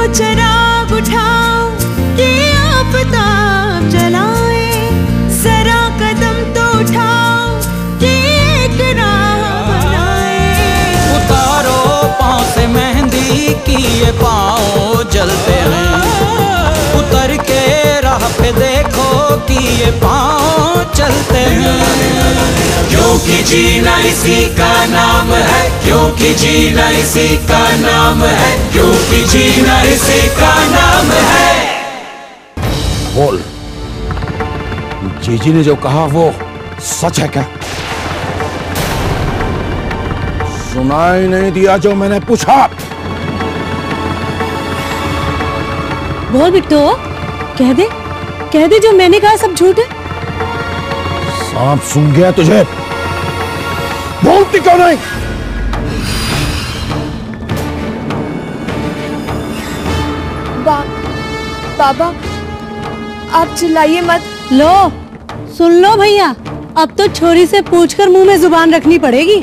चिराग उठाओ कि आफताब जलाए, जरा कदम तो उठाओ कि एक राह बनाए। उतारो पाँव से मेहंदी की ये पाँव जलते हैं, उतर के राह पे देखो कि ये पाँव चलते हैं। क्योंकि जीना इसी का नाम है, क्योंकि जीना इसी का नाम है, क्योंकि जीना इसी का नाम है। बोल, जीजी ने जो कहा वो सच है क्या? सुनाई नहीं दिया जो मैंने पूछा? बोल बिट्टू, कह दे जो मैंने कहा सब झूठ है। सांप सूंघ गया तुझे? बोलती क्यों नहीं? बाबा आप चिल्लाइए मत। लो सुन लो भैया, अब तो छोरी से पूछकर मुंह में जुबान रखनी पड़ेगी।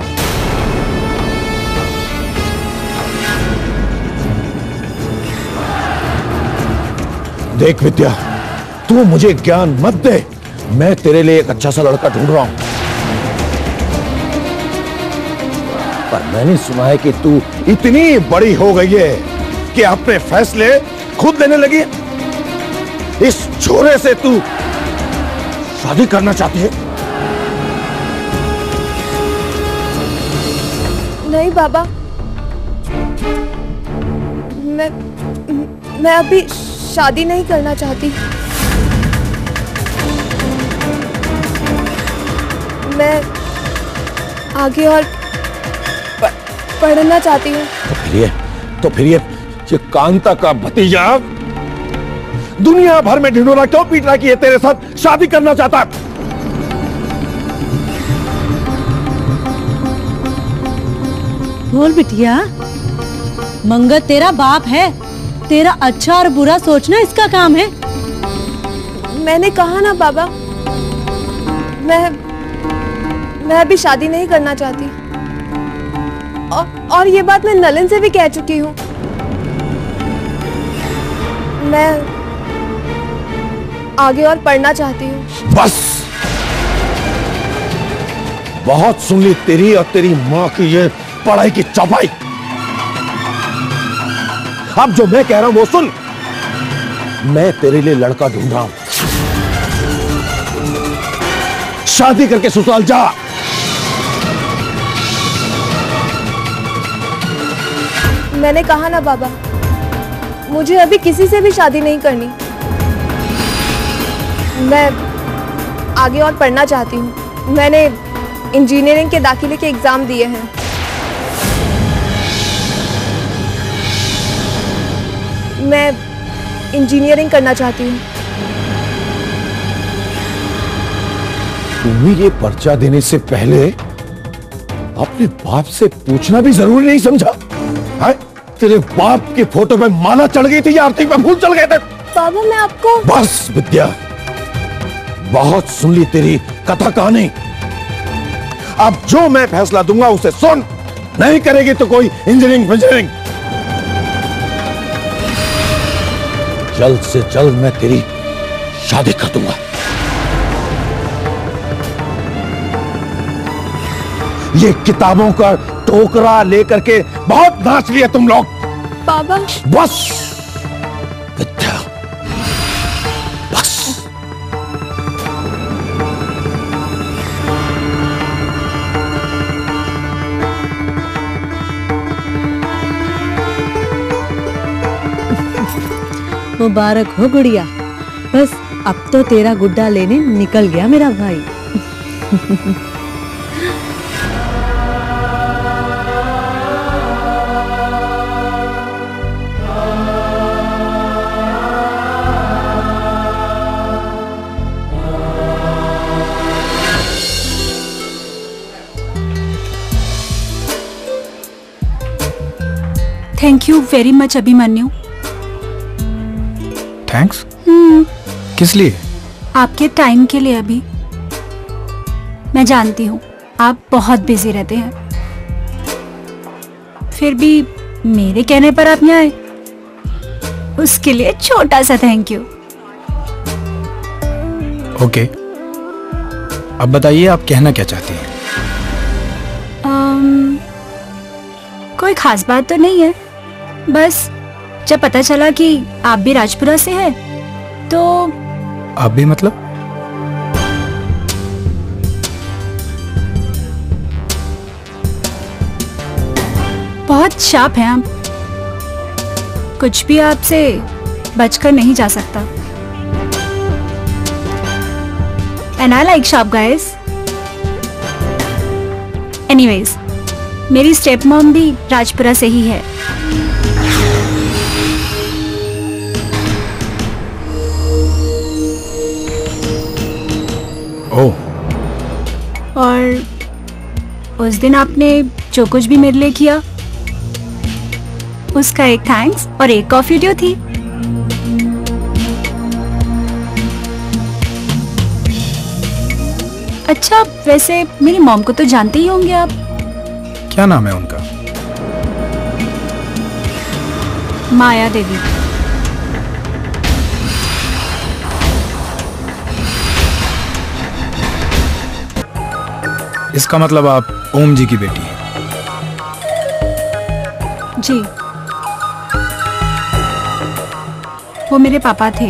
देख विद्या, तू मुझे ज्ञान मत दे, मैं तेरे लिए एक अच्छा सा लड़का ढूंढ रहा हूं। पर मैंने सुना है कि तू इतनी बड़ी हो गई है कि अपने फैसले खुद लेने लगी। इस छोरे से तू शादी करना चाहती है? नहीं बाबा, मैं अभी शादी नहीं करना चाहती। मैं आगे और पढ़ना चाहती हूँ। तो फिर ये कांता का भतीजा दुनिया भर में ढिंढोरा क्यों पीट रहा कि ये तेरे साथ शादी करना चाहता है? बोल बिटिया, मंगत तेरा बाप है, तेरा अच्छा और बुरा सोचना इसका काम है। मैंने कहा ना बाबा, मैं अभी शादी नहीं करना चाहती। और ये बात मैं नलन से भी कह चुकी हूँ। मैं आगे और पढ़ना चाहती हूँ। बस, बहुत सुन ली तेरी और तेरी माँ की ये पढ़ाई की चौपाई। अब जो मैं कह रहा हूं वो सुन। मैं तेरे लिए लड़का ढूंढ रहा हूं, शादी करके ससुराल जा। मैंने कहा ना बाबा, मुझे अभी किसी से भी शादी नहीं करनी। मैं आगे और पढ़ना चाहती हूँ। मैंने इंजीनियरिंग के दाखिले के एग्जाम दिए हैं। मैं इंजीनियरिंग करना चाहती हूँ। तुम्हें ये पर्चा देने से पहले अपने बाप से पूछना भी जरूरी नहीं समझा? है? तेरे बाप की फोटो पे माला चढ़ गई थी या आरती पे फूल चढ़ गए थे? बाबा मैं आपको। बस विद्या, बहुत सुन ली तेरी कथा कहानी। अब जो मैं फैसला दूंगा उसे सुन। नहीं करेगी तो कोई इंजीनियरिंग जल्द से जल्द मैं तेरी शादी कर दूंगा। ये किताबों का टोकरा लेकर के बहुत नाच लिए तुम लोग। बाबा बस विद्या, बस। मुबारक हो गुड़िया, बस अब तो तेरा गुड्डा लेने निकल गया मेरा भाई। Thank you very much Abhimanyu. Thanks? किस लिए? आपके टाइम के लिए। अभी मैं जानती हूँ आप बहुत बिजी रहते हैं, फिर भी मेरे कहने पर आप यहाँ आए। उसके लिए छोटा सा थैंक यू। ओके, अब बताइए आप कहना क्या चाहती हैं? कोई खास बात तो नहीं है, बस जब पता चला कि आप भी राजपुरा से हैं, तो आप भी मतलब? बहुत शार्प हैं आप, कुछ भी आपसे बचकर नहीं जा सकता। And I like sharp guys. Anyways, मेरी स्टेप मॉम भी राजपुरा से ही है। ओह। और उस दिन आपने जो कुछ भी मेरे लिए किया, उसका एक थैंक्स और एक कॉफी ड्यू थी। अच्छा, वैसे मेरी मॉम को तो जानते ही होंगे आप। क्या नाम है उनका? माया देवी। इसका मतलब आप ओम जी की बेटी हैं? जी, वो मेरे पापा थे,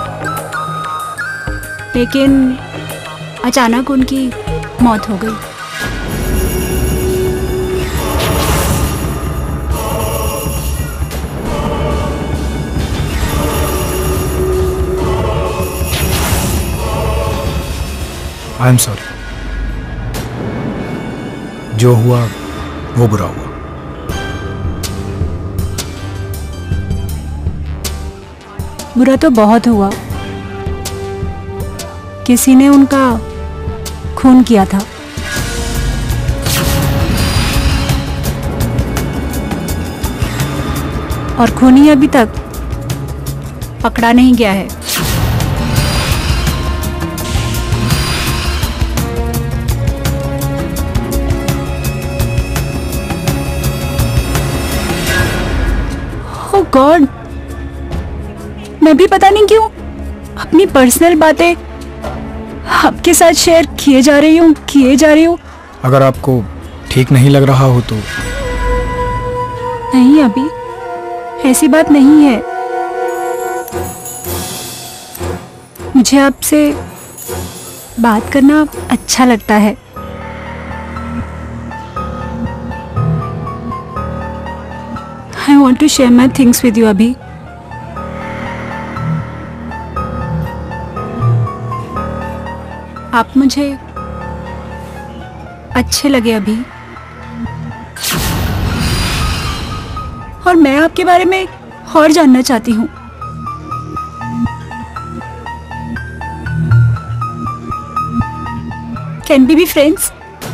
लेकिन अचानक उनकी मौत हो गई। आई एम सॉरी, जो हुआ वो बुरा हुआ। बुरा तो बहुत हुआ, किसी ने उनका खून किया था। और खूनी अभी तक पकड़ा नहीं गया है। ओह गॉड, मैं भी पता नहीं क्यों अपनी पर्सनल बातें आपके साथ शेयर किए जा रही हूँ। अगर आपको ठीक नहीं लग रहा हो तो? नहीं, अभी ऐसी बात नहीं है। मुझे आपसे बात करना अच्छा लगता है। I want to share my things with you अभी। आप मुझे अच्छे लगे अभी, और मैं आपके बारे में और जानना चाहती हूँ। Can we be friends?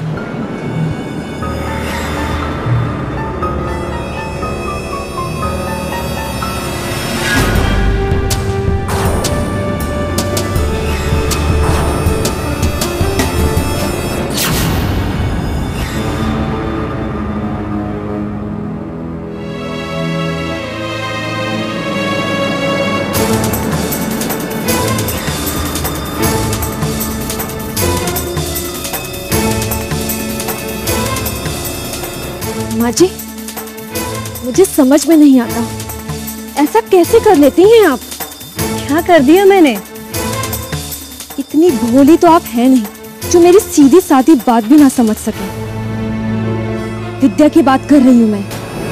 माँ जी, मुझे समझ में नहीं आता, ऐसा कैसे कर लेती हैं आप? क्या कर दिया मैंने? इतनी भोली तो आप हैं नहीं जो मेरी सीधी सादी बात भी ना समझ सके। विद्या की बात कर रही हूँ मैं।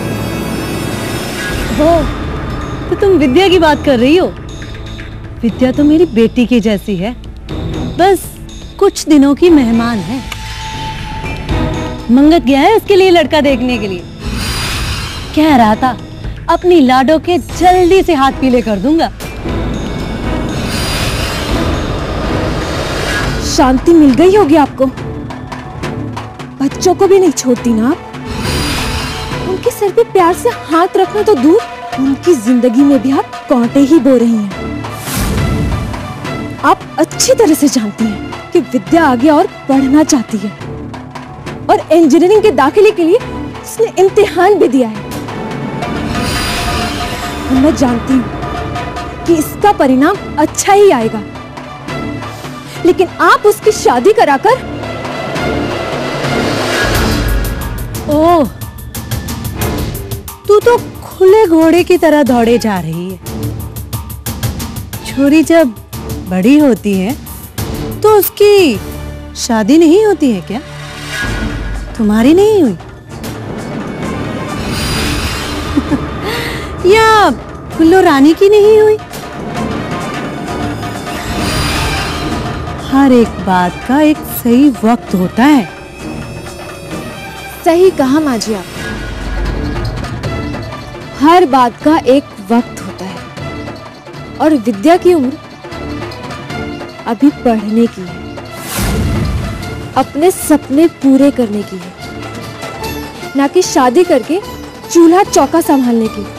हो तो तुम विद्या की बात कर रही हो? विद्या तो मेरी बेटी की जैसी है, बस कुछ दिनों की मेहमान है। मंगत गया है उसके लिए लड़का देखने के लिए, कह रहा था अपनी लाडो के जल्दी से हाथ पीले कर दूंगा। शांति मिल गई होगी आपको। बच्चों को भी नहीं छोड़ती ना आप। उनके सर पे प्यार से हाथ रखना तो दूर, उनकी जिंदगी में भी आप कांटे ही बो रही हैं। आप अच्छी तरह से जानती हैं कि विद्या आगे और पढ़ना चाहती है, और इंजीनियरिंग के दाखिले के लिए उसने इम्तिहान भी दिया है। मैं जानती हूँ कि इसका परिणाम अच्छा ही आएगा, लेकिन आप उसकी शादी कराकर। ओह, तू तो खुले घोड़े की तरह दौड़े जा रही है। छोरी जब बड़ी होती है तो उसकी शादी नहीं होती है क्या? तुम्हारी नहीं हुई? या फुल्लो रानी की नहीं हुई? हर एक बात का एक सही वक्त होता है। सही कहा माँ जी आप, हर बात का एक वक्त होता है और विद्या की उम्र अभी पढ़ने की है, अपने सपने पूरे करने की है, ना कि शादी करके चूल्हा चौका संभालने की।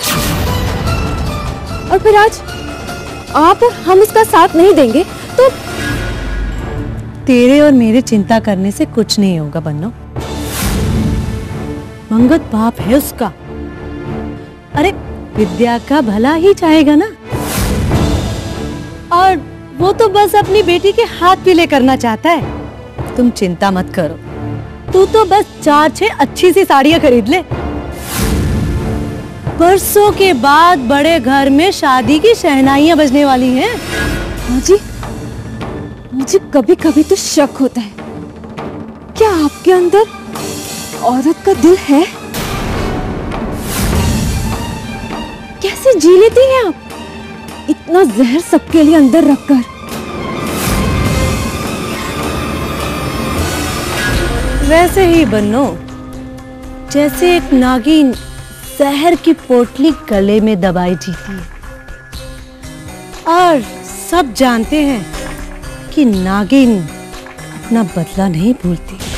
और फिर आज आप और हम इसका साथ नहीं देंगे तो तेरे और मेरे चिंता करने से कुछ नहीं होगा बन्नो। मंगत बाप है उसका। अरे विद्या का भला ही चाहेगा ना, और वो तो बस अपनी बेटी के हाथ पीले करना चाहता है। तुम चिंता मत करो, तू तो बस 4-6 अच्छी सी साड़ियां खरीद ले। परसों के बाद बड़े घर में शादी की शहनाइयां बजने वाली हैं। माँ जी, मुझे कभी कभी तो शक होता है, क्या आपके अंदर औरत का दिल है? कैसे जी लेती हैं आप इतना जहर सबके लिए अंदर रखकर? वैसे ही बन्नो, जैसे एक नागिन जहर की पोटली गले में दबाई जीती है। और सब जानते हैं कि नागिन अपना बदला नहीं भूलती।